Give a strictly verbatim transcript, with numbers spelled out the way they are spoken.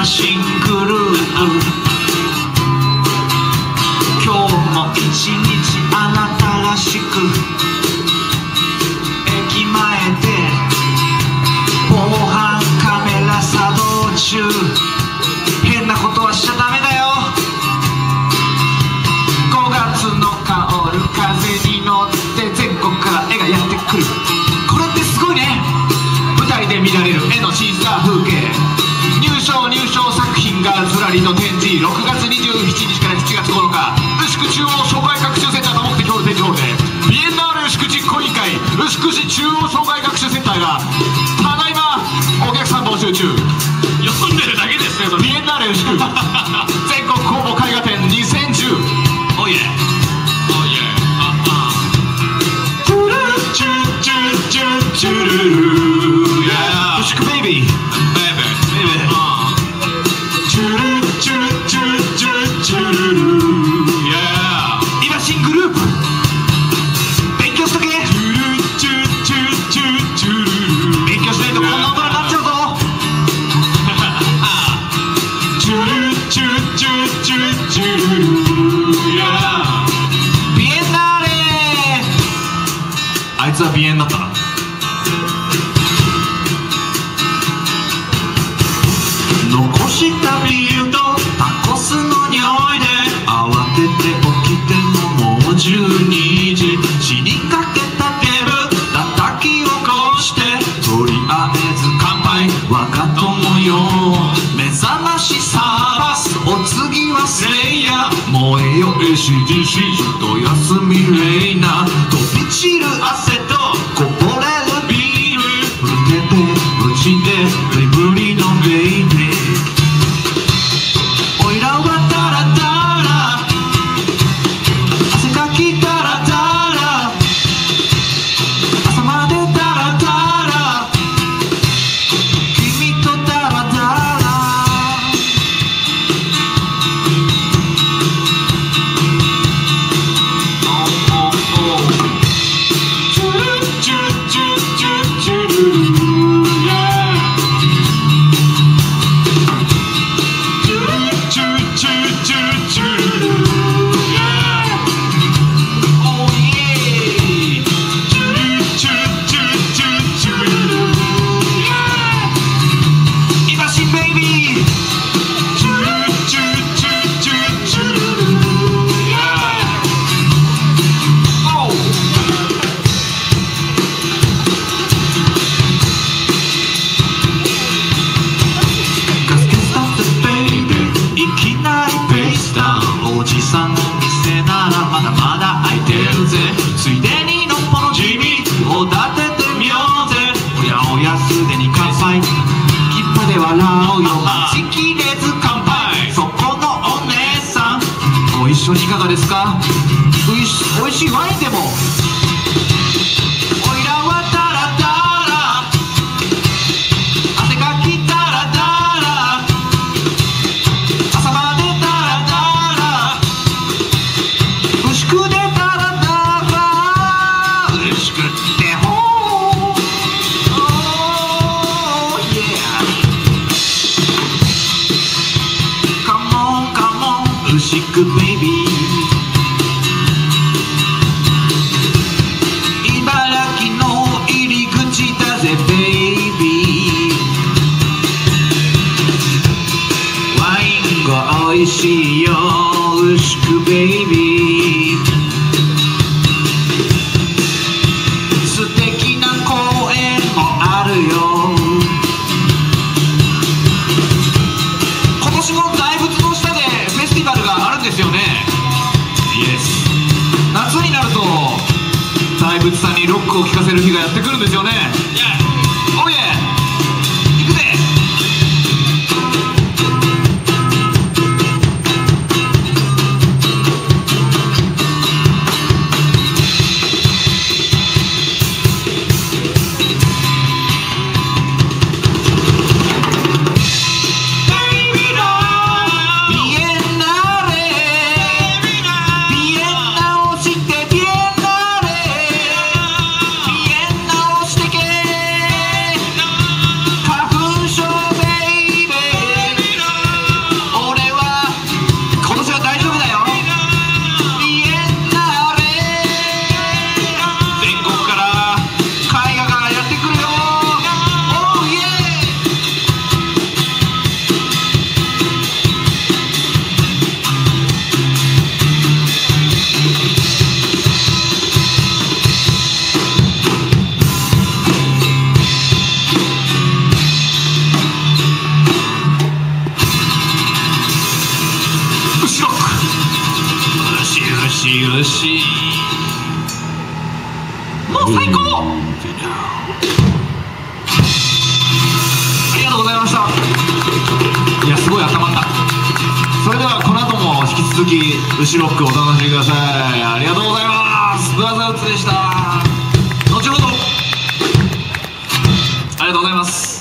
マシングループ、今日も一日あなたらしく、駅前で防犯カメラ作動中、変なことはしちゃダメだよ。ごがつの香る風に乗って全国から絵がやってくる。これってすごいね。舞台で見られる絵の小さな風景、入賞入賞作品がずらりの展示。ろくがつにじゅうしちにちからしちがつここのか、牛久中央障害学習センターの目的ホール展示ホールでビエンナーレ牛久実行委員会牛久市中央障害学習センターがただいまお客さん募集中。 読んでるだけですねそれ。 ビエンナーレ牛久全国公募絵画展にせんじゅう。 おいえおいえああチュルチュチュチュチュルル牛久ベイビーベイベーチュルチュチュチュチュルル今新グループ勉強しとけ。チュルチュチュチュチュル勉強しないとこんな大人になっちゃうぞ。チュルチュチュチュチュルビエンナーレ。あいつは鼻炎だったな。残したビールとタコスの匂いで慌てて起きてももうじゅうにじ。死にかけたテーブル叩き起こして、とりあえず乾杯我が友よ。目覚ましサーバスお次はスレイヤー、燃えよ エーシーディーシー ちょっと休みレイナー。飛び散る汗とこぼれるビール、震えて落ちて眠りのベイベー。おいらはダラダラ汗かきダラダラ朝までダラダラ君とダラダラ。チュルチュチュチュチュルルおじさんの店ならまだまだ開いてるぜ。ついでにのっぽの地味を立ててみようぜ。おやおやすでに乾杯、キッパで笑うよ待ちきれず乾杯。そこのお姉さんご一緒にいかがですか。おいし、おいしいワインでも。おいらはダラダラ汗かきダラダラ朝までダラダラ牛久でダラダラ牛久ってほー Oh yeah Come on come on 牛久ベイビー。茨城の入り口だぜベイビー。ワインがおいしいよ牛久ベイビー。素敵な公園もあるよ。今年も大仏の下でフェスティバルがあるんですよね。イエス。夏になると大仏さんにロックを聴かせる日がやってくるんですよね。おいえ行くぜ。 もう最高。 ありがとうございました。いや、すごい温まった。それではこの後も引き続きウシロックお楽しみください。ありがとうございます。ブラザーウッズでした。後ほど。ありがとうございます。